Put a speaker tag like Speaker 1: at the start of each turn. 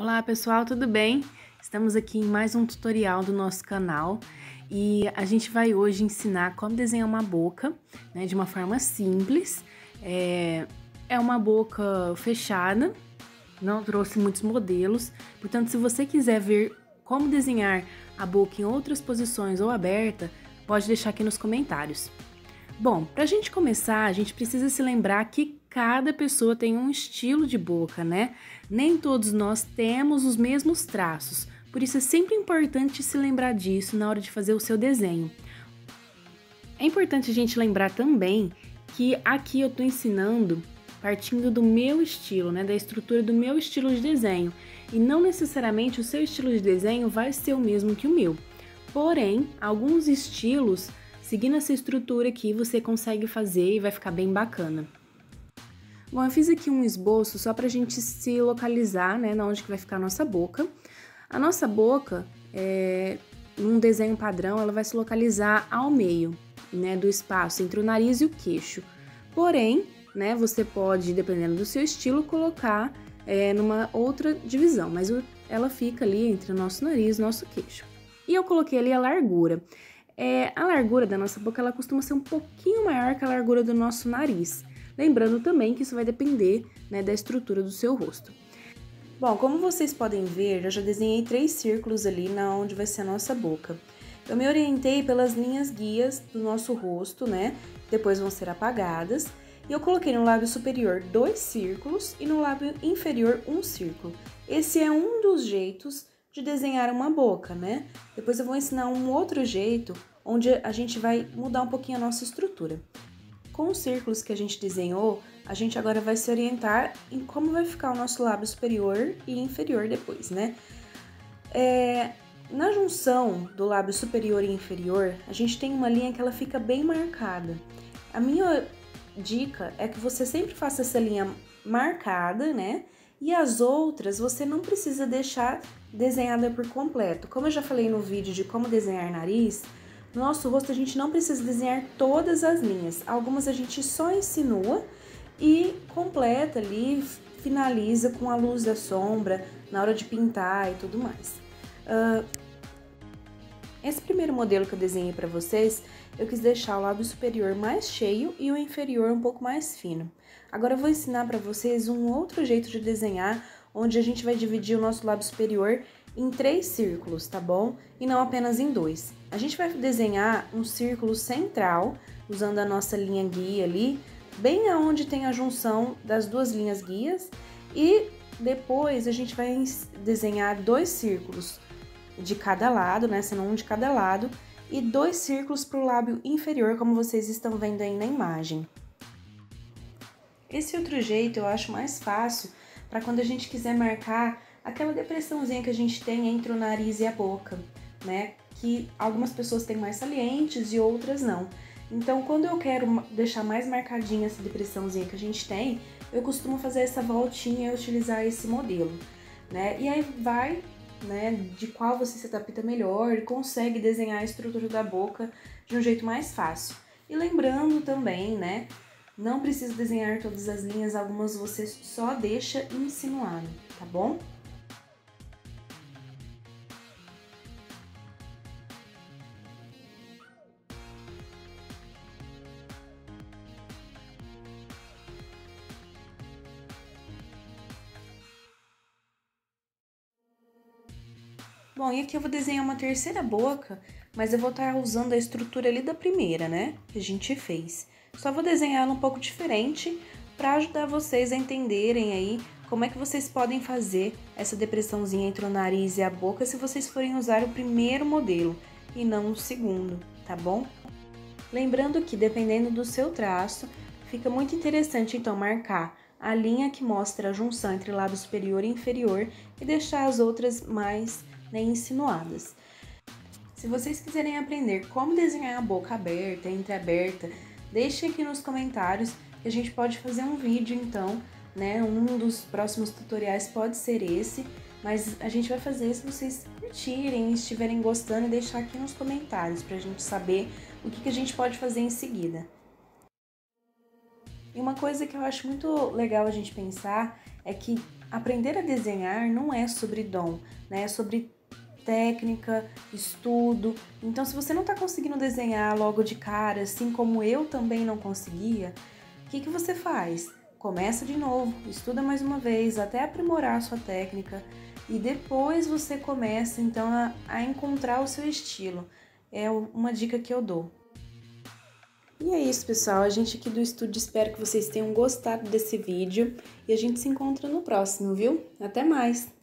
Speaker 1: Olá pessoal, tudo bem? Estamos aqui em mais um tutorial do nosso canal e a gente vai hoje ensinar como desenhar uma boca, né, de uma forma simples. É uma boca fechada, não trouxe muitos modelos, portanto se você quiser ver como desenhar a boca em outras posições ou aberta, pode deixar aqui nos comentários. Bom, para a gente começar, a gente precisa se lembrar que cada pessoa tem um estilo de boca, né? Nem todos nós temos os mesmos traços, por isso é sempre importante se lembrar disso na hora de fazer o seu desenho. É importante a gente lembrar também que aqui eu estou ensinando partindo do meu estilo, né? Da estrutura do meu estilo de desenho, e não necessariamente o seu estilo de desenho vai ser o mesmo que o meu. Porém, alguns estilos seguindo essa estrutura aqui, você consegue fazer e vai ficar bem bacana. Bom, eu fiz aqui um esboço só pra gente se localizar, né, na onde que vai ficar a nossa boca. A nossa boca, num desenho padrão, ela vai se localizar ao meio, né, do espaço entre o nariz e o queixo. Porém, né, você pode, dependendo do seu estilo, colocar numa outra divisão, mas ela fica ali entre o nosso nariz e o nosso queixo. E eu coloquei ali a largura. A largura da nossa boca, ela costuma ser um pouquinho maior que a largura do nosso nariz. Lembrando também que isso vai depender, né, da estrutura do seu rosto. Bom, como vocês podem ver, eu já desenhei 3 círculos ali na onde vai ser a nossa boca. Eu me orientei pelas linhas guias do nosso rosto, né, depois vão ser apagadas. E eu coloquei no lábio superior 2 círculos e no lábio inferior 1 círculo. Esse é um dos jeitos de desenhar uma boca, né? Depois eu vou ensinar um outro jeito, onde a gente vai mudar um pouquinho a nossa estrutura. Com os círculos que a gente desenhou, a gente agora vai se orientar em como vai ficar o nosso lábio superior e inferior depois, né? Na junção do lábio superior e inferior, a gente tem uma linha que ela fica bem marcada. A minha dica é que você sempre faça essa linha marcada, né? E as outras você não precisa deixar desenhada por completo. Como eu já falei no vídeo de como desenhar nariz, no nosso rosto a gente não precisa desenhar todas as linhas. Algumas a gente só insinua e completa ali, finaliza com a luz da sombra, na hora de pintar e tudo mais. Esse primeiro modelo que eu desenhei para vocês, eu quis deixar o lábio superior mais cheio e o inferior um pouco mais fino. Agora eu vou ensinar para vocês um outro jeito de desenhar, onde a gente vai dividir o nosso lábio superior em 3 círculos, tá bom? E não apenas em 2. A gente vai desenhar um círculo central, usando a nossa linha guia ali, bem aonde tem a junção das duas linhas guias, e depois a gente vai desenhar 2 círculos de cada lado, né? Sendo um de cada lado, e 2 círculos para o lábio inferior, como vocês estão vendo aí na imagem. Esse outro jeito eu acho mais fácil para quando a gente quiser marcar aquela depressãozinha que a gente tem entre o nariz e a boca, né? Que algumas pessoas têm mais salientes e outras não. Então, quando eu quero deixar mais marcadinha essa depressãozinha que a gente tem, eu costumo fazer essa voltinha e utilizar esse modelo, né? E aí vai, né, de qual você se adapta melhor e consegue desenhar a estrutura da boca de um jeito mais fácil. E lembrando também, né, não precisa desenhar todas as linhas, algumas você só deixa insinuado, tá bom? Bom, e aqui eu vou desenhar uma terceira boca, mas eu vou estar usando a estrutura ali da primeira, né, que a gente fez. Só vou desenhar ela um pouco diferente para ajudar vocês a entenderem aí como é que vocês podem fazer essa depressãozinha entre o nariz e a boca se vocês forem usar o primeiro modelo e não o segundo, tá bom? Lembrando que, dependendo do seu traço, fica muito interessante então marcar a linha que mostra a junção entre lábio superior e inferior e deixar as outras mais, né, insinuadas. Se vocês quiserem aprender como desenhar a boca aberta, entreaberta, deixe aqui nos comentários que a gente pode fazer um vídeo então, né? Um dos próximos tutoriais pode ser esse, mas a gente vai fazer se vocês curtirem, estiverem gostando, e deixar aqui nos comentários pra gente saber o que a gente pode fazer em seguida. E uma coisa que eu acho muito legal a gente pensar é que aprender a desenhar não é sobre dom, né? É sobre técnica, estudo. Então, se você não está conseguindo desenhar logo de cara, assim como eu também não conseguia, o que você faz? Começa de novo, estuda mais uma vez, até aprimorar a sua técnica e depois você começa então a encontrar o seu estilo. É uma dica que eu dou. E é isso, pessoal. A gente aqui do estúdio espero que vocês tenham gostado desse vídeo e a gente se encontra no próximo, viu? Até mais!